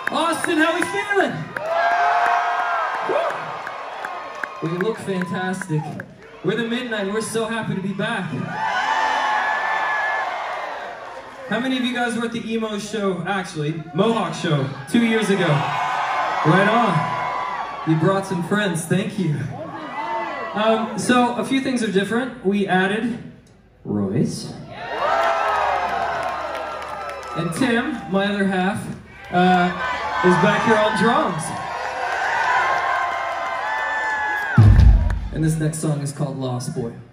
Austin, how we feeling? Woo! We look fantastic. We're the Midnight, and we're so happy to be back. How many of you guys were at the emo show, actually, Mohawk show, 2 years ago? Right on. You brought some friends, thank you. So, a few things are different. We added Royce. And Tim, my other half, is back here on drums. And this next song is called Lost Boy.